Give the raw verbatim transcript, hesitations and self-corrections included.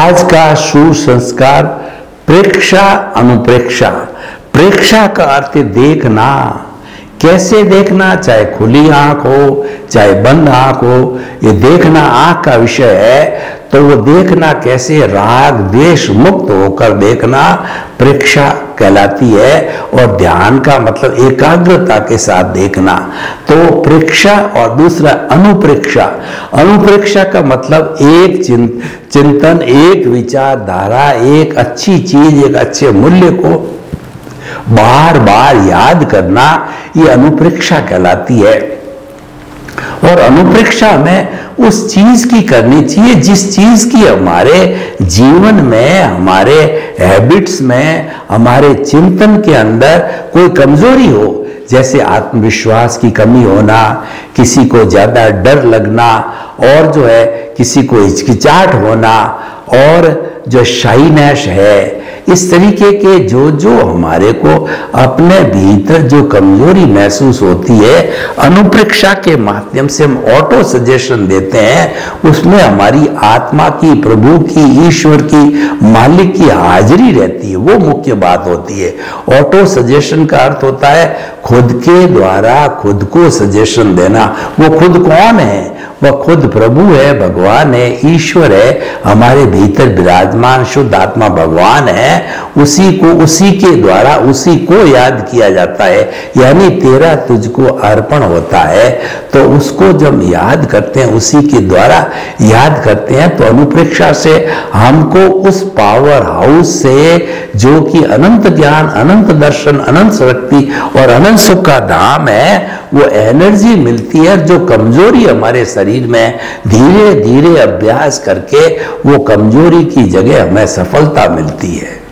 आज का सुसंस्कार प्रेक्षा अनुप्रेक्षा। प्रेक्षा का अर्थ देखना, कैसे देखना, चाहे खुली आंख हो चाहे बंद आंख हो, ये देखना आंख का विषय है। तो वो देखना कैसे, राग द्वेष मुक्त होकर देखना प्रेक्षा कहलाती है। और ध्यान का मतलब एकाग्रता के साथ देखना। तो प्रेक्षा और दूसरा अनुप्रेक्षा। अनुप्रेक्षा का मतलब एक चिंतन, एक विचारधारा, एक अच्छी चीज, एक अच्छे मूल्य को बार बार याद करना, ये अनुप्रेक्षा कहलाती है। और अनुप्रेक्षा में उस चीज की करनी चाहिए जिस चीज की हमारे जीवन में, हमारे हैबिट्स में, हमारे चिंतन के अंदर कोई कमजोरी हो। जैसे आत्मविश्वास की कमी होना, किसी को ज्यादा डर लगना, और जो है किसी को हिचकिचाहट होना, और जो शाइनेस है, इस तरीके के जो जो हमारे को अपने भीतर जो कमजोरी महसूस होती है, अनुप्रेक्षा के माध्यम से हम ऑटो सजेशन देते हैं। उसमें हमारी आत्मा की, प्रभु की, ईश्वर की, मालिक की हाजिरी रहती है, वो मुख्य बात होती है। ऑटो सजेशन का अर्थ होता है खुद के द्वारा खुद को सजेशन देना। वो खुद कौन है? वह खुद प्रभु है, भगवान है, ईश्वर है, हमारे भीतर विराजमान शुद्ध आत्मा भगवान है। उसी को, उसी के द्वारा उसी को याद किया जाता है, यानी तेरा तुझको अर्पण होता है। तो उसको जब याद करते हैं, उसी के द्वारा याद करते हैं, तो अनुप्रेक्षा से हमको उस पावर हाउस से, जो कि अनंत ज्ञान, अनंत दर्शन, अनंत शक्ति और अनंत सुख का धाम है, वो एनर्जी मिलती है। जो कमजोरी हमारे शरीर में, धीरे धीरे अभ्यास करके वो कमजोरी की जगह हमें सफलता मिलती है।